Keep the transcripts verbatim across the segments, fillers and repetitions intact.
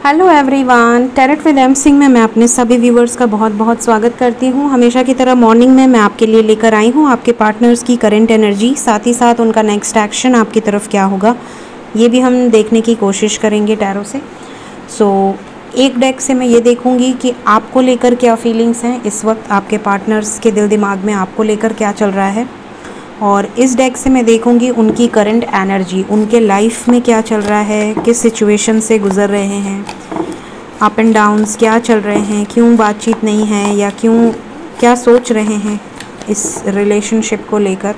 Hello everyone, tarot with M Singh में मैं अपने सभी व्यूवर्स का बहुत बहुत स्वागत करती हूँ। हमेशा की तरह मॉर्निंग में मैं आपके लिए लेकर आई हूँ आपके पार्टनर्स की करंट एनर्जी, साथ ही साथ उनका नेक्स्ट एक्शन आपकी तरफ क्या होगा ये भी हम देखने की कोशिश करेंगे टैरो से। सो so, एक डेक से मैं ये देखूँगी कि आपको लेकर क्या फीलिंग्स हैं इस वक्त, आपके पार्टनर्स के दिल दिमाग में आपको लेकर क्या चल रहा है। और इस डेक से मैं देखूंगी उनकी करंट एनर्जी, उनके लाइफ में क्या चल रहा है, किस सिचुएशन से गुजर रहे हैं, अप एंड डाउन्स क्या चल रहे हैं, क्यों बातचीत नहीं है या क्यों क्या सोच रहे हैं इस रिलेशनशिप को लेकर।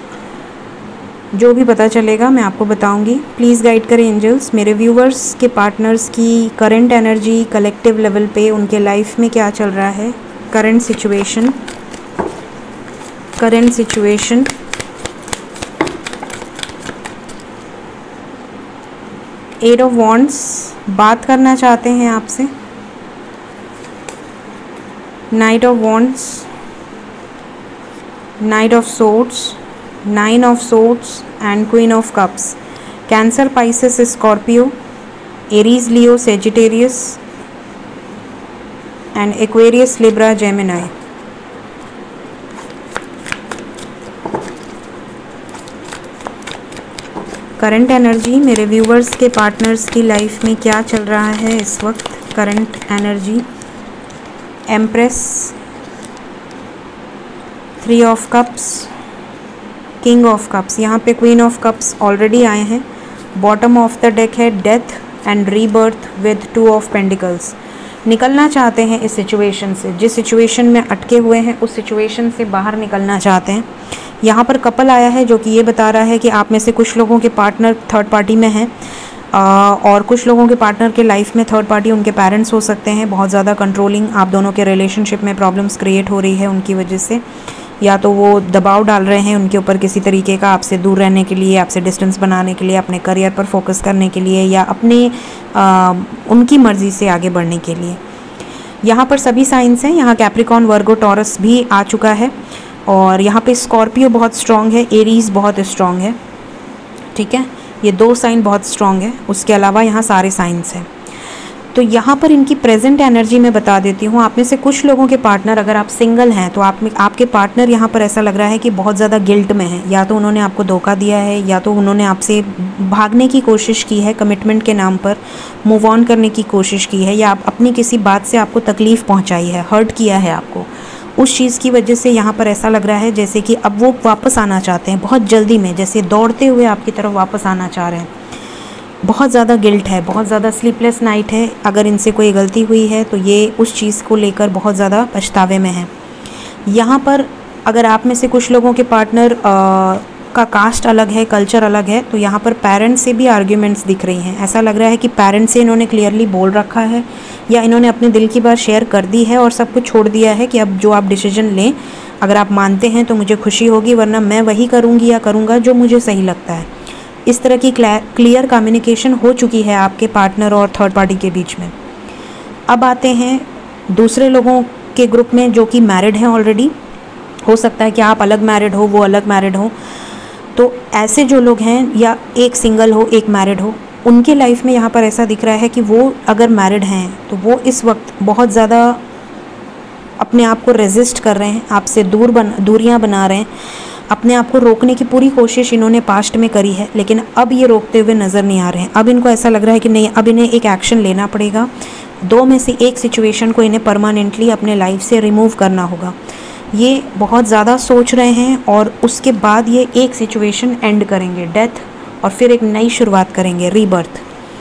जो भी पता चलेगा मैं आपको बताऊंगी। प्लीज़ गाइड करें एंजल्स, मेरे व्यूवर्स के पार्टनर्स की करंट एनर्जी कलेक्टिव लेवल पे उनके लाइफ में क्या चल रहा है, current situation current situation eight of wands, बात करना चाहते हैं आपसे। Knight of wands, knight of swords, nine of swords and queen of cups. Cancer, Pisces, Scorpio, Aries, Leo, Sagittarius and Aquarius, Libra, Gemini. Current energy मेरे viewers के partners की life में क्या चल रहा है इस वक्त, current energy. Empress, three of cups, king of cups, यहाँ पे क्वीन ऑफ कप्स ऑलरेडी आए हैं। बॉटम ऑफ द डेक है death and rebirth with two of pentacles. निकलना चाहते हैं इस सिचुएशन से, जिस सिचुएशन में अटके हुए हैं उस सिचुएशन से बाहर निकलना चाहते हैं। यहाँ पर कपल आया है जो कि ये बता रहा है कि आप में से कुछ लोगों के पार्टनर थर्ड पार्टी में हैं और कुछ लोगों के पार्टनर के लाइफ में थर्ड पार्टी उनके पेरेंट्स हो सकते हैं। बहुत ज़्यादा कंट्रोलिंग आप दोनों के रिलेशनशिप में प्रॉब्लम्स क्रिएट हो रही है उनकी वजह से, या तो वो दबाव डाल रहे हैं उनके ऊपर किसी तरीके का, आपसे दूर रहने के लिए, आपसे डिस्टेंस बनाने के लिए, अपने करियर पर फोकस करने के लिए, या अपने आ, उनकी मर्ज़ी से आगे बढ़ने के लिए। यहाँ पर सभी साइंस हैं, यहाँ कैप्रिकॉर्न, वर्गो, टॉरस भी आ चुका है और यहाँ पे स्कॉर्पियो बहुत स्ट्रॉन्ग है, एरीज बहुत स्ट्रॉन्ग है। ठीक है, ये दो साइन बहुत स्ट्रॉन्ग है, उसके अलावा यहाँ सारे साइंस हैं। तो यहाँ पर इनकी प्रेजेंट एनर्जी मैं बता देती हूँ। आप में से कुछ लोगों के पार्टनर, अगर आप सिंगल हैं तो आप में आपके पार्टनर यहाँ पर ऐसा लग रहा है कि बहुत ज़्यादा गिल्ट में है, या तो उन्होंने आपको धोखा दिया है या तो उन्होंने आपसे भागने की कोशिश की है, कमिटमेंट के नाम पर मूव ऑन करने की कोशिश की है, या आप अपनी किसी बात से आपको तकलीफ़ पहुँचाई है, हर्ट किया है आपको। उस चीज़ की वजह से यहाँ पर ऐसा लग रहा है जैसे कि अब वो वापस आना चाहते हैं बहुत जल्दी में, जैसे दौड़ते हुए आपकी तरफ वापस आना चाह रहे हैं। बहुत ज़्यादा गिल्ट है, बहुत ज़्यादा स्लीपलेस नाइट है। अगर इनसे कोई गलती हुई है तो ये उस चीज़ को लेकर बहुत ज़्यादा पछतावे में है। यहाँ पर अगर आप में से कुछ लोगों के पार्टनर आ, का कास्ट अलग है, कल्चर अलग है, तो यहाँ पर पेरेंट्स से भी आर्ग्यूमेंट्स दिख रही हैं। ऐसा लग रहा है कि पेरेंट्स से इन्होंने क्लियरली बोल रखा है या इन्होंने अपने दिल की बात शेयर कर दी है और सब कुछ छोड़ दिया है कि अब जो आप डिसीजन लें, अगर आप मानते हैं तो मुझे खुशी होगी, वरना मैं वही करूँगी या करूँगा जो मुझे सही लगता है। इस तरह की क्लियर कम्युनिकेशन हो चुकी है आपके पार्टनर और थर्ड पार्टी के बीच में। अब आते हैं दूसरे लोगों के ग्रुप में जो कि मैरिड हैं ऑलरेडी। हो सकता है कि आप अलग मैरिड हो, वो अलग मैरिड हो। तो ऐसे जो लोग हैं, या एक सिंगल हो एक मैरिड हो, उनके लाइफ में यहाँ पर ऐसा दिख रहा है कि वो अगर मैरिड हैं तो वो इस वक्त बहुत ज़्यादा अपने आप को रेजिस्ट कर रहे हैं, आपसे दूर बन दूरियाँ बना रहे हैं। अपने आप को रोकने की पूरी कोशिश इन्होंने पास्ट में करी है, लेकिन अब ये रोकते हुए नज़र नहीं आ रहे हैं। अब इनको ऐसा लग रहा है कि नहीं, अब इन्हें एक एक्शन लेना पड़ेगा। दो में से एक सिचुएशन को इन्हें परमानेंटली अपने लाइफ से रिमूव करना होगा। ये बहुत ज़्यादा सोच रहे हैं और उसके बाद ये एक सिचुएशन एंड करेंगे, डेथ, और फिर एक नई शुरुआत करेंगे, रीबर्थ।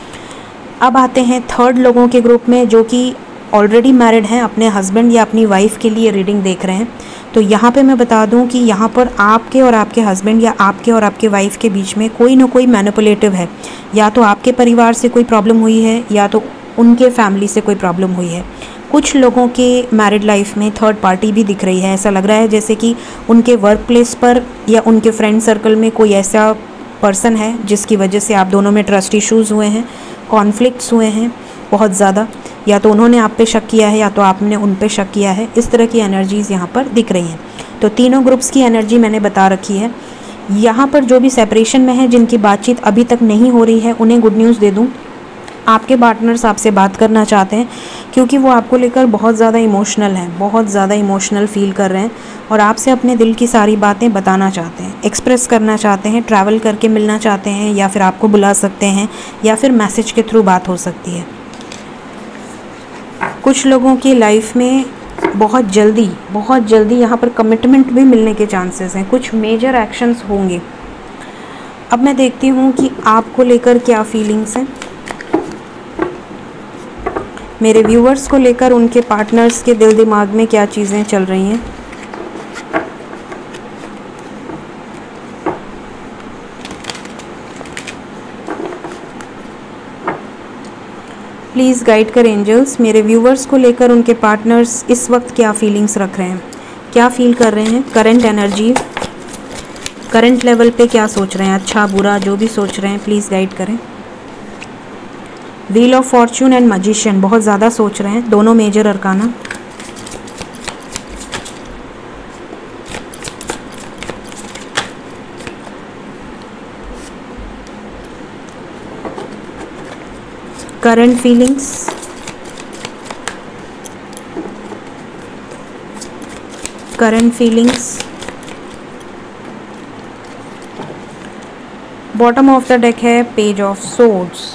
अब आते हैं थर्ड लोगों के ग्रुप में जो कि ऑलरेडी मैरिड हैं, अपने हस्बैंड या अपनी वाइफ के लिए रीडिंग देख रहे हैं। तो यहाँ पे मैं बता दूँ कि यहाँ पर आपके और आपके हस्बैंड या आपके और आपके वाइफ के बीच में कोई ना कोई मैनिपुलेटिव है। या तो आपके परिवार से कोई प्रॉब्लम हुई है या तो उनके फैमिली से कोई प्रॉब्लम हुई है। कुछ लोगों के मैरिड लाइफ में थर्ड पार्टी भी दिख रही है। ऐसा लग रहा है जैसे कि उनके वर्क प्लेस पर या उनके फ्रेंड सर्कल में कोई ऐसा पर्सन है जिसकी वजह से आप दोनों में ट्रस्ट इश्यूज़ हुए हैं, कॉन्फ्लिक्ट्स हुए हैं बहुत ज़्यादा। या तो उन्होंने आप पे शक किया है या तो आपने उन पे शक किया है। इस तरह की एनर्जीज़ यहाँ पर दिख रही हैं। तो तीनों ग्रुप्स की एनर्जी मैंने बता रखी है। यहाँ पर जो भी सेपरेशन में है, जिनकी बातचीत अभी तक नहीं हो रही है, उन्हें गुड न्यूज़ दे दूँ आपके पार्टनर्स आपसे बात करना चाहते हैं क्योंकि वो आपको लेकर बहुत ज़्यादा इमोशनल हैं, बहुत ज़्यादा इमोशनल फील कर रहे हैं और आपसे अपने दिल की सारी बातें बताना चाहते हैं, एक्सप्रेस करना चाहते हैं, ट्रैवल करके मिलना चाहते हैं या फिर आपको बुला सकते हैं या फिर मैसेज के थ्रू बात हो सकती है। कुछ लोगों की लाइफ में बहुत जल्दी बहुत जल्दी यहाँ पर कमिटमेंट भी मिलने के चांसेस हैं, कुछ मेजर एक्शंस होंगे। अब मैं देखती हूँ कि आपको लेकर क्या फीलिंग्स हैं, मेरे व्यूअर्स को लेकर उनके पार्टनर्स के दिल दिमाग में क्या चीज़ें चल रही हैं। प्लीज़ गाइड कर एंजल्स, मेरे व्यूअर्स को लेकर उनके पार्टनर्स इस वक्त क्या फीलिंग्स रख रहे हैं, क्या फील कर रहे हैं, करंट एनर्जी, करंट लेवल पे क्या सोच रहे हैं, अच्छा बुरा जो भी सोच रहे हैं प्लीज़ गाइड करें। Wheel of fortune and magician, बहुत ज़्यादा सोच रहे हैं, दोनों major arcana. Current feelings, current feelings, bottom of the deck है पेज ऑफ सोर्ड्स।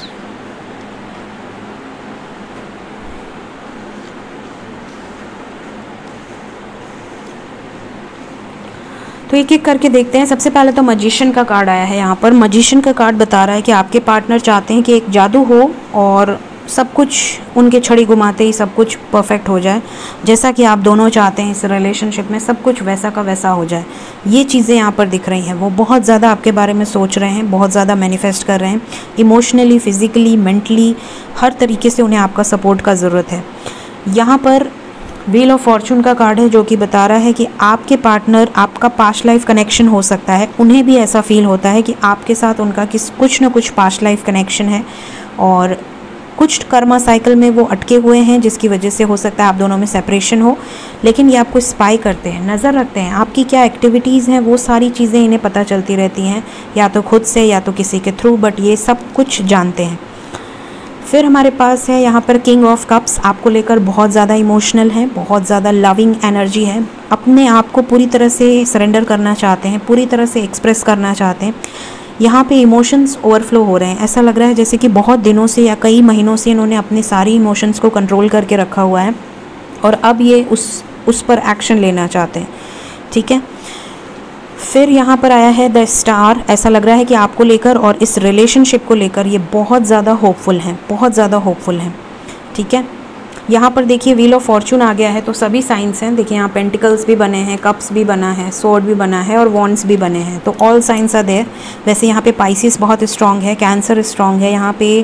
तो एक एक करके देखते हैं। सबसे पहले तो मैजिशियन का कार्ड आया है यहाँ पर। मैजिशियन का कार्ड बता रहा है कि आपके पार्टनर चाहते हैं कि एक जादू हो और सब कुछ उनके छड़ी घुमाते ही सब कुछ परफेक्ट हो जाए, जैसा कि आप दोनों चाहते हैं इस रिलेशनशिप में सब कुछ वैसा का वैसा हो जाए। ये चीज़ें यहाँ पर दिख रही हैं। वो बहुत ज़्यादा आपके बारे में सोच रहे हैं, बहुत ज़्यादा मैनिफेस्ट कर रहे हैं, इमोशनली, फिज़िकली, मेंटली, हर तरीके से उन्हें आपका सपोर्ट का ज़रूरत है। यहाँ पर व्हील ऑफ फॉर्चून का कार्ड है जो कि बता रहा है कि आपके पार्टनर, आपका पास्ट लाइफ कनेक्शन हो सकता है, उन्हें भी ऐसा फील होता है कि आपके साथ उनका किस कुछ ना कुछ पास्ट लाइफ कनेक्शन है और कुछ कर्मा साइकिल में वो अटके हुए हैं जिसकी वजह से हो सकता है आप दोनों में सेपरेशन हो, लेकिन ये आपको स्पाई करते हैं, नज़र रखते हैं, आपकी क्या एक्टिविटीज़ हैं वो सारी चीज़ें इन्हें पता चलती रहती हैं, या तो खुद से या तो किसी के थ्रू, बट ये सब कुछ जानते हैं। फिर हमारे पास है यहाँ पर किंग ऑफ कप्स, आपको लेकर बहुत ज़्यादा इमोशनल है, बहुत ज़्यादा लविंग एनर्जी है, अपने आप को पूरी तरह से सरेंडर करना चाहते हैं, पूरी तरह से एक्सप्रेस करना चाहते हैं। यहाँ पे इमोशंस ओवरफ्लो हो रहे हैं, ऐसा लग रहा है जैसे कि बहुत दिनों से या कई महीनों से इन्होंने अपने सारी इमोशंस को कंट्रोल करके रखा हुआ है और अब ये उस उस पर एक्शन लेना चाहते हैं। ठीक है, फिर यहाँ पर आया है द स्टार, ऐसा लग रहा है कि आपको लेकर और इस रिलेशनशिप को लेकर ये बहुत ज़्यादा होपफुल हैं, बहुत ज़्यादा होपफुल हैं। ठीक है, यहाँ पर देखिए व्हील ऑफ फॉर्चून आ गया है तो सभी साइंस हैं। देखिए यहाँ पेंटिकल्स भी बने हैं, कप्स भी बना है, स्वॉर्ड भी बना है और वॉन्ड्स भी बने हैं, तो ऑल साइंस आर देयर। वैसे यहाँ पे पाइसिस बहुत स्ट्रॉन्ग है, कैंसर स्ट्रॉन्ग है, यहाँ पे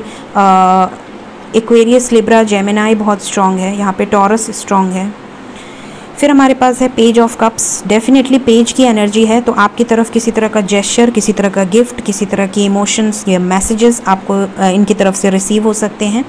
एक्वेरियस, लिब्रा, जेमिनाई बहुत स्ट्रॉन्ग है, यहाँ पे टॉरस स्ट्रॉन्ग है। फिर हमारे पास है page of cups, definitely page की एनर्जी है, तो आपकी तरफ किसी तरह का जेस्चर, किसी तरह का गिफ्ट, किसी तरह की इमोशंस या मैसेजेस आपको इनकी तरफ से रिसीव हो सकते हैं।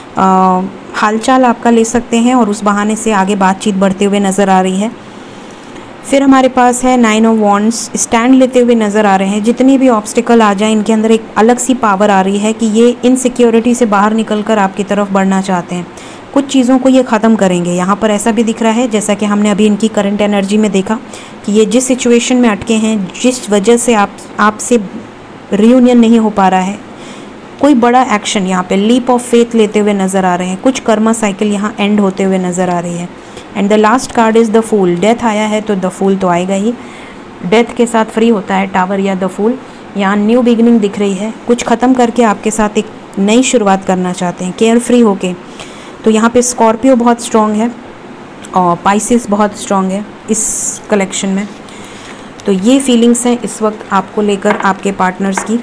हालचाल आपका ले सकते हैं और उस बहाने से आगे बातचीत बढ़ते हुए नज़र आ रही है। फिर हमारे पास है नाइन ऑफ वॉन्ड्स, स्टैंड लेते हुए नज़र आ रहे हैं। जितनी भी ऑब्स्टिकल आ जाए इनके अंदर एक अलग सी पावर आ रही है कि ये इनसिक्योरिटी से बाहर निकलकर आपकी तरफ बढ़ना चाहते हैं, कुछ चीज़ों को ये ख़त्म करेंगे। यहाँ पर ऐसा भी दिख रहा है जैसा कि हमने अभी इनकी करंट एनर्जी में देखा कि ये जिस सिचुएशन में अटके हैं, जिस वजह से आप आपसे रियूनियन नहीं हो पा रहा है, कोई बड़ा एक्शन यहाँ पे लीप ऑफ फेथ लेते हुए नज़र आ रहे हैं, कुछ कर्मा साइकिल यहाँ एंड होते हुए नज़र आ रही है। And the last card is the fool, death आया है तो द फूल तो आएगा ही, डेथ के साथ फ्री होता है टावर या द फूल। यहाँ न्यू बिगिनिंग दिख रही है, कुछ ख़त्म करके आपके साथ एक नई शुरुआत करना चाहते हैं केयर फ्री होके। तो यहाँ पे स्कॉर्पियो बहुत स्ट्रॉन्ग है और पाइसिस बहुत स्ट्रॉन्ग है इस कलेक्शन में। तो ये फीलिंग्स हैं इस वक्त आपको लेकर आपके पार्टनर्स की।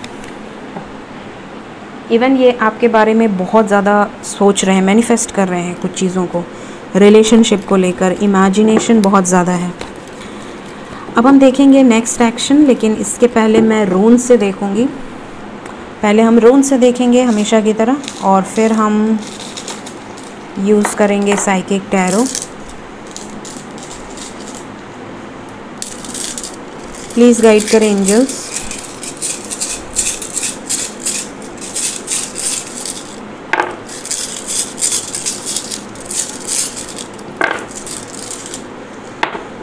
इवन ये आपके बारे में बहुत ज़्यादा सोच रहे हैं, मैनिफेस्ट कर रहे हैं कुछ चीज़ों को, रिलेशनशिप को लेकर इमेजिनेशन बहुत ज़्यादा है। अब हम देखेंगे नेक्स्ट एक्शन, लेकिन इसके पहले मैं रून से देखूंगी। पहले हम रून से देखेंगे हमेशा की तरह और फिर हम यूज़ करेंगे साइकिक टैरो। प्लीज़ गाइड करें एंजल्स।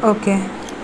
ओके।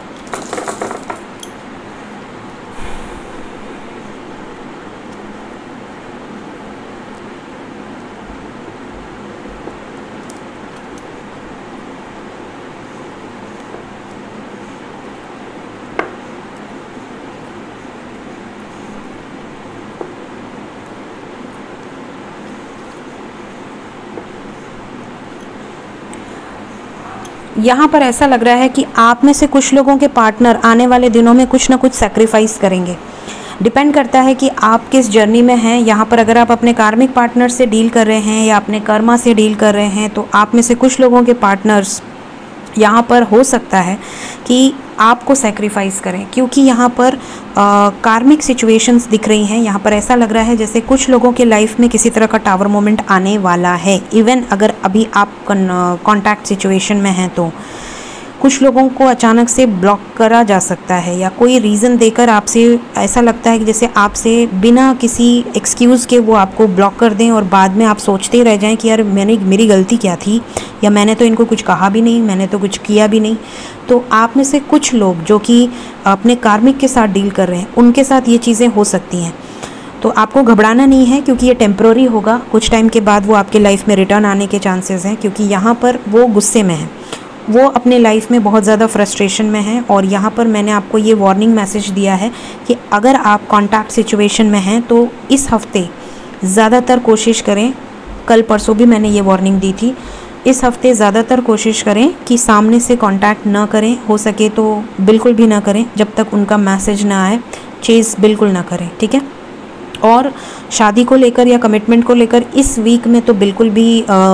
यहाँ पर ऐसा लग रहा है कि आप में से कुछ लोगों के पार्टनर आने वाले दिनों में कुछ ना कुछ सेक्रीफाइस करेंगे। डिपेंड करता है कि आप किस जर्नी में हैं। यहाँ पर अगर आप अपने कार्मिक पार्टनर से डील कर रहे हैं या अपने कर्मा से डील कर रहे हैं, तो आप में से कुछ लोगों के पार्टनर्स यहाँ पर हो सकता है कि आपको सेक्रीफाइस करें, क्योंकि यहाँ पर कार्मिक सिचुएशंस दिख रही हैं। यहाँ पर ऐसा लग रहा है जैसे कुछ लोगों के लाइफ में किसी तरह का टावर मोमेंट आने वाला है। इवन अगर अभी आप कॉन्टैक्ट सिचुएशन में हैं तो कुछ लोगों को अचानक से ब्लॉक करा जा सकता है, या कोई रीज़न देकर आपसे ऐसा लगता है कि जैसे आपसे बिना किसी एक्सक्यूज़ के वो आपको ब्लॉक कर दें और बाद में आप सोचते ही रह जाएं कि यार मैंने मेरी गलती क्या थी, या मैंने तो इनको कुछ कहा भी नहीं, मैंने तो कुछ किया भी नहीं। तो आप में से कुछ लोग जो कि अपने कार्मिक के साथ डील कर रहे हैं, उनके साथ ये चीज़ें हो सकती हैं। तो आपको घबराना नहीं है, क्योंकि ये टेम्प्रोरी होगा। कुछ टाइम के बाद वो आपके लाइफ में रिटर्न आने के चांसेस हैं, क्योंकि यहाँ पर वो गुस्से में है, वो अपने लाइफ में बहुत ज़्यादा फ्रस्ट्रेशन में है। और यहाँ पर मैंने आपको ये वार्निंग मैसेज दिया है कि अगर आप कॉन्टैक्ट सिचुएशन में हैं तो इस हफ्ते ज़्यादातर कोशिश करें, कल परसों भी मैंने ये वार्निंग दी थी, इस हफ्ते ज़्यादातर कोशिश करें कि सामने से कांटेक्ट ना करें, हो सके तो बिल्कुल भी ना करें जब तक उनका मैसेज ना आए। चेज़ बिल्कुल ना करें, ठीक है। और शादी को लेकर या कमिटमेंट को लेकर इस वीक में तो बिल्कुल भी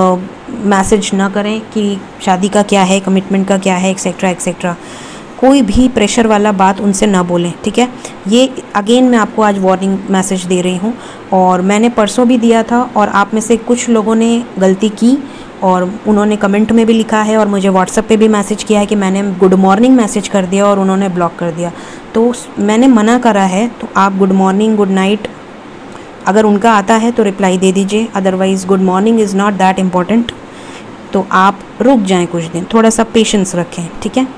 मैसेज ना करें कि शादी का क्या है, कमिटमेंट का क्या है, एक्सेट्रा एक्सेट्रा। कोई भी प्रेशर वाला बात उनसे ना बोलें, ठीक है। ये अगेन मैं आपको आज वार्निंग मैसेज दे रही हूँ, और मैंने परसों भी दिया था, और आप में से कुछ लोगों ने गलती की और उन्होंने कमेंट में भी लिखा है और मुझे व्हाट्सएप पे भी मैसेज किया है कि मैंने गुड मॉर्निंग मैसेज कर दिया और उन्होंने ब्लॉक कर दिया। तो मैंने मना करा है, तो आप गुड मॉर्निंग, गुड नाइट अगर उनका आता है तो रिप्लाई दे दीजिए, otherwise good morning is not that important. तो आप रुक जाएं कुछ दिन, थोड़ा सा पेशेंस रखें, ठीक है।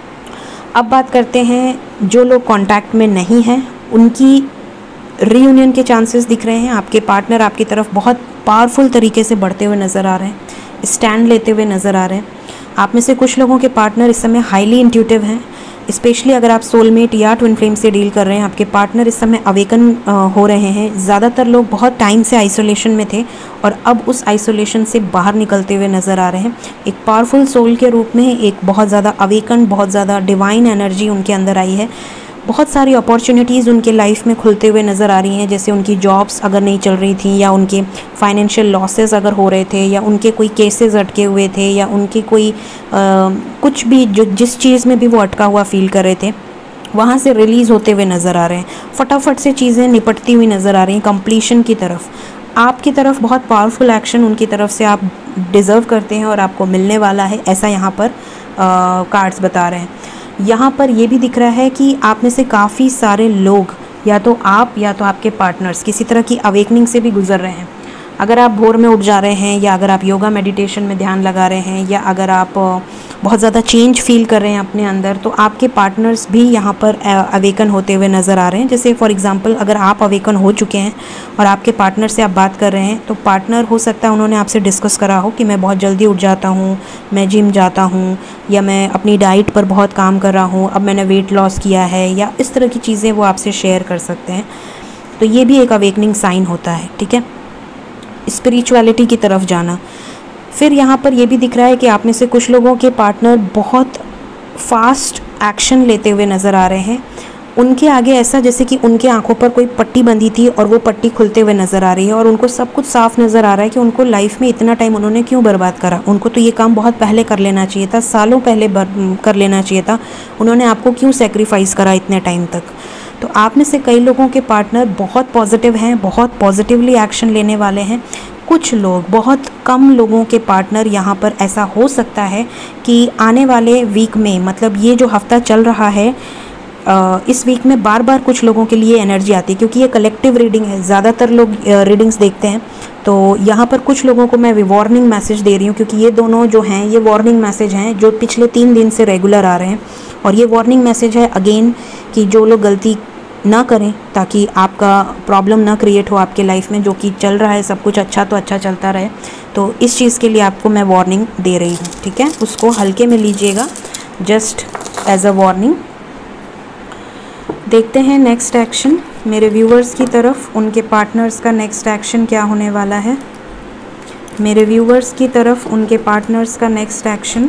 अब बात करते हैं जो लोग कांटेक्ट में नहीं हैं, उनकी रीयूनियन के चांसेस दिख रहे हैं। आपके पार्टनर आपकी तरफ बहुत पावरफुल तरीके से बढ़ते हुए नज़र आ रहे हैं, स्टैंड लेते हुए नज़र आ रहे हैं। आप में से कुछ लोगों के पार्टनर इस समय हाईली इंट्यूटिव हैं, स्पेशली अगर आप सोलमेट या ट्विन फ्लेम से डील कर रहे हैं। आपके पार्टनर इस समय अवेकन हो रहे हैं। ज़्यादातर लोग बहुत टाइम से आइसोलेशन में थे और अब उस आइसोलेशन से बाहर निकलते हुए नज़र आ रहे हैं। एक पावरफुल सोल के रूप में एक बहुत ज़्यादा अवेकन, बहुत ज़्यादा डिवाइन एनर्जी उनके अंदर आई है। बहुत सारी अपॉर्चुनिटीज़ उनके लाइफ में खुलते हुए नज़र आ रही हैं, जैसे उनकी जॉब्स अगर नहीं चल रही थी, या उनके फाइनेंशियल लॉसेस अगर हो रहे थे, या उनके कोई केसेस अटके हुए थे, या उनके कोई आ, कुछ भी जो जिस चीज़ में भी वो अटका हुआ फील कर रहे थे, वहाँ से रिलीज़ होते हुए नज़र आ रहे हैं। फटाफट से चीज़ें निपटती हुई नज़र आ रही हैं कंप्लीशन की तरफ। आपकी तरफ बहुत पावरफुल एक्शन उनकी तरफ से आप डिज़र्व करते हैं और आपको मिलने वाला है, ऐसा यहाँ पर कार्ड्स बता रहे हैं। यहाँ पर ये भी दिख रहा है कि आप में से काफ़ी सारे लोग, या तो आप या तो आपके पार्टनर्स, किसी तरह की अवेकनिंग से भी गुजर रहे हैं। अगर आप भोर में उठ जा रहे हैं, या अगर आप योगा मेडिटेशन में ध्यान लगा रहे हैं, या अगर आप बहुत ज़्यादा चेंज फील कर रहे हैं अपने अंदर, तो आपके पार्टनर्स भी यहाँ पर अवेकन होते हुए नज़र आ रहे हैं। जैसे फॉर एग्जांपल अगर आप अवेकन हो चुके हैं और आपके पार्टनर से आप बात कर रहे हैं, तो पार्टनर हो सकता है उन्होंने आपसे डिस्कस करा हो कि मैं बहुत जल्दी उठ जाता हूँ, मैं जिम जाता हूँ, या मैं अपनी डाइट पर बहुत काम कर रहा हूँ, अब मैंने वेट लॉस किया है, या इस तरह की चीज़ें वो आपसे शेयर कर सकते हैं। तो ये भी एक अवेकनिंग साइन होता है, ठीक है, स्पिरिचुअलिटी की तरफ जाना। फिर यहाँ पर ये भी दिख रहा है कि आप में से कुछ लोगों के पार्टनर बहुत फास्ट एक्शन लेते हुए नज़र आ रहे हैं। उनके आगे ऐसा जैसे कि उनके आंखों पर कोई पट्टी बंधी थी और वो पट्टी खुलते हुए नज़र आ रही है, और उनको सब कुछ साफ नज़र आ रहा है कि उनको लाइफ में इतना टाइम उन्होंने क्यों बर्बाद करा। उनको तो ये काम बहुत पहले कर लेना चाहिए था, सालों पहले कर लेना चाहिए था। उन्होंने आपको क्यों सेक्रीफाइस करा इतने टाइम तक। तो आप में से कई लोगों के पार्टनर बहुत पॉजिटिव हैं, बहुत पॉजिटिवली एक्शन लेने वाले हैं। कुछ लोग, बहुत कम लोगों के पार्टनर यहाँ पर ऐसा हो सकता है कि आने वाले वीक में, मतलब ये जो हफ्ता चल रहा है, इस वीक में बार बार कुछ लोगों के लिए एनर्जी आती है, क्योंकि ये कलेक्टिव रीडिंग है, ज़्यादातर लोग रीडिंग्स देखते हैं। तो यहाँ पर कुछ लोगों को मैं वार्निंग मैसेज दे रही हूँ, क्योंकि ये दोनों जो हैं ये वार्निंग मैसेज हैं जो पिछले तीन दिन से रेगुलर आ रहे हैं। और ये वार्निंग मैसेज है अगेन कि जो लोग गलती ना करें, ताकि आपका प्रॉब्लम ना क्रिएट हो आपके लाइफ में। जो कि चल रहा है सब कुछ अच्छा तो अच्छा चलता रहे, तो इस चीज़ के लिए आपको मैं वार्निंग दे रही हूँ, ठीक है। उसको हल्के में लीजिएगा, जस्ट एज अ वार्निंग। देखते हैं नेक्स्ट एक्शन मेरे व्यूवर्स की तरफ, उनके पार्टनर्स का नेक्स्ट एक्शन क्या होने वाला है। मेरे व्यूवर्स की तरफ उनके पार्टनर्स का next action.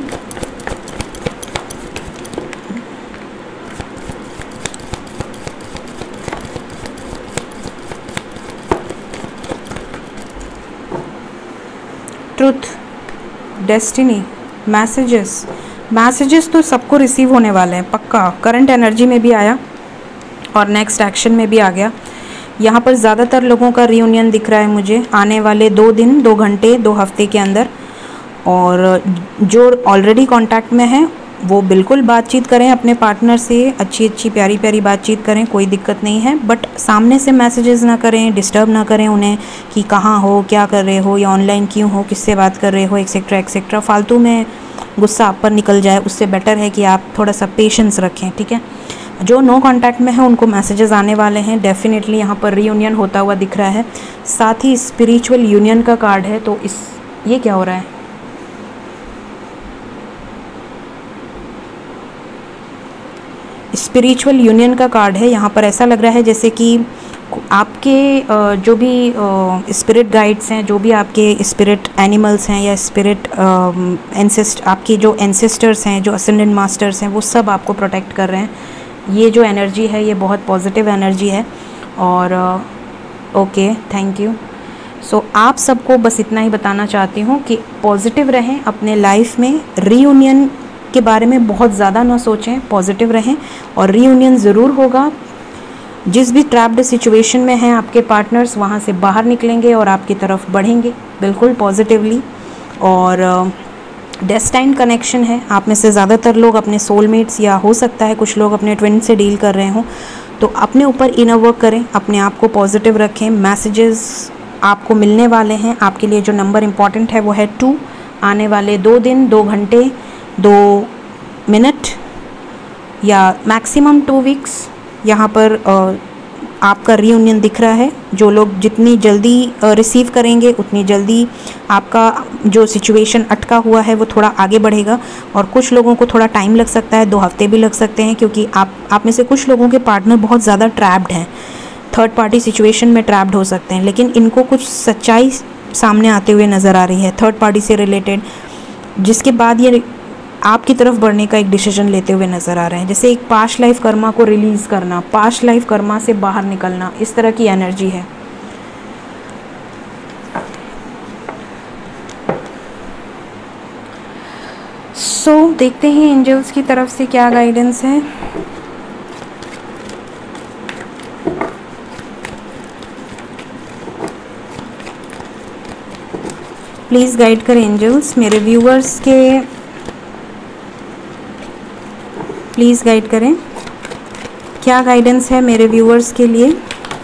Truth, destiny, messages. Messages तो सबको रिसीव होने वाले हैं पक्का। करंट एनर्जी में भी आया और नेक्स्ट एक्शन में भी आ गया। यहाँ पर ज़्यादातर लोगों का रियूनियन दिख रहा है मुझे आने वाले दो दिन, दो घंटे, दो हफ्ते के अंदर। और जो ऑलरेडी कांटेक्ट में हैं वो बिल्कुल बातचीत करें अपने पार्टनर से, अच्छी अच्छी प्यारी प्यारी बातचीत करें, कोई दिक्कत नहीं है। बट सामने से मैसेजेस ना करें, डिस्टर्ब ना करें उन्हें कि कहाँ हो, क्या कर रहे हो, या ऑनलाइन क्यों हो, किससे बात कर रहे हो, एक्सेट्रा एक्सेट्रा। फालतू में गुस्सा आप पर निकल जाए, उससे बेटर है कि आप थोड़ा सा पेशेंस रखें, ठीक है। जो नो कांटेक्ट में है उनको मैसेजेस आने वाले हैं डेफिनेटली। यहाँ पर रीयूनियन होता हुआ दिख रहा है, साथ ही स्पिरिचुअल यूनियन का कार्ड है। तो इस ये क्या हो रहा है, स्पिरिचुअल यूनियन का कार्ड है। यहाँ पर ऐसा लग रहा है जैसे कि आपके जो भी स्पिरिट गाइड्स हैं, जो भी आपके स्पिरिट एनिमल्स हैं या स्पिरिट एंसेस्ट आपके जो एंसेस्टर्स हैं, जो असेंडेंट मास्टर्स हैं, वो सब आपको प्रोटेक्ट कर रहे हैं। ये जो एनर्जी है ये बहुत पॉजिटिव एनर्जी है। और ओके, थैंक यू। सो आप सबको बस इतना ही बताना चाहती हूँ कि पॉजिटिव रहें अपने लाइफ में। रीयूनियन के बारे में बहुत ज़्यादा ना सोचें, पॉजिटिव रहें और रीयूनियन ज़रूर होगा। जिस भी ट्रैप्ड सिचुएशन में हैं आपके पार्टनर्स, वहाँ से बाहर निकलेंगे और आपकी तरफ बढ़ेंगे बिल्कुल पॉजिटिवली। और डेस्टाइन्ड कनेक्शन है। आप में से ज़्यादातर लोग अपने सोलमेट्स या हो सकता है कुछ लोग अपने ट्विन से डील कर रहे हों, तो अपने ऊपर इनर वर्क करें, अपने आप को पॉजिटिव रखें। मैसेजेस आपको मिलने वाले हैं। आपके लिए जो नंबर इम्पॉर्टेंट है वो है टू। आने वाले दो दिन, दो घंटे, दो मिनट या मैक्सिमम टू वीक्स यहाँ पर आ, आपका रीयूनियन दिख रहा है। जो लोग जितनी जल्दी रिसीव करेंगे उतनी जल्दी आपका जो सिचुएशन अटका हुआ है वो थोड़ा आगे बढ़ेगा। और कुछ लोगों को थोड़ा टाइम लग सकता है, दो हफ्ते भी लग सकते हैं, क्योंकि आप आप में से कुछ लोगों के पार्टनर बहुत ज़्यादा ट्रैप्ड हैं, थर्ड पार्टी सिचुएशन में ट्रैप्ड हो सकते हैं। लेकिन इनको कुछ सच्चाई सामने आते हुए नज़र आ रही है थर्ड पार्टी से रिलेटेड, जिसके बाद ये आपकी तरफ बढ़ने का एक डिसीजन लेते हुए नज़र आ रहे हैं। जैसे एक पास्ट लाइफ कर्मा को रिलीज़ करना, पास्ट लाइफ कर्मा से बाहर निकलना, इस तरह की एनर्जी है। सो so, देखते हैं एंजल्स की तरफ से क्या गाइडेंस है। प्लीज़ गाइड करें एंजल्स मेरे व्यूअर्स के, प्लीज़ गाइड करें क्या गाइडेंस है मेरे व्यूअर्स के लिए।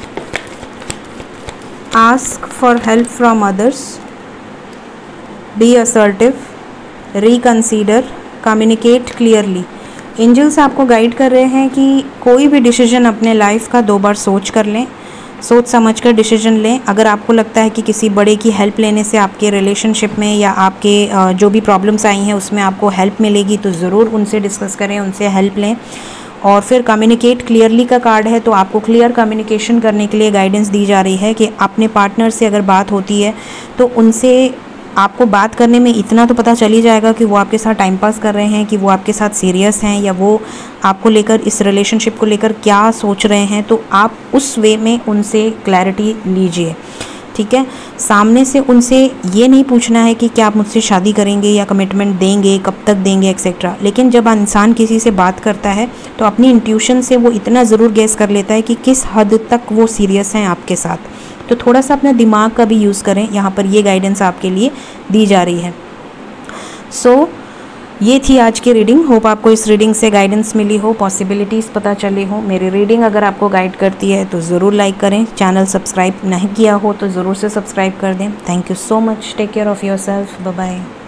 Ask for help from others, be assertive, reconsider, communicate clearly. Angels आपको गाइड कर रहे हैं कि कोई भी डिसीजन अपने लाइफ का दो बार सोच कर लें, सोच समझ कर डिसीजन लें। अगर आपको लगता है कि किसी बड़े की हेल्प लेने से आपके रिलेशनशिप में या आपके जो भी प्रॉब्लम्स आई हैं उसमें आपको हेल्प मिलेगी, तो ज़रूर उनसे डिस्कस करें, उनसे हेल्प लें। और फिर कम्युनिकेट क्लियरली का कार्ड है, तो आपको क्लियर कम्युनिकेशन करने के लिए गाइडेंस दी जा रही है कि अपने पार्टनर से अगर बात होती है तो उनसे आपको बात करने में इतना तो पता चल ही जाएगा कि वो आपके साथ टाइम पास कर रहे हैं, कि वो आपके साथ सीरियस हैं, या वो आपको लेकर, इस रिलेशनशिप को लेकर क्या सोच रहे हैं। तो आप उस वे में उनसे क्लैरिटी लीजिए, ठीक है। सामने से उनसे ये नहीं पूछना है कि क्या आप मुझसे शादी करेंगे या कमिटमेंट देंगे, कब तक देंगे, एक्सेट्रा। लेकिन जब इंसान किसी से बात करता है तो अपनी इंट्यूशन से वो इतना ज़रूर गेस कर लेता है कि किस हद तक वो सीरियस हैं आपके साथ। तो थोड़ा सा अपना दिमाग का भी यूज़ करें, यहाँ पर ये गाइडेंस आपके लिए दी जा रही है। सो ये थी आज की रीडिंग। होप आपको इस रीडिंग से गाइडेंस मिली हो, पॉसिबिलिटीज़ पता चली हो। मेरी रीडिंग अगर आपको गाइड करती है तो ज़रूर लाइक करें। चैनल सब्सक्राइब नहीं किया हो तो ज़रूर से सब्सक्राइब कर दें। Thank you so much. Take care of yourself. Bye bye.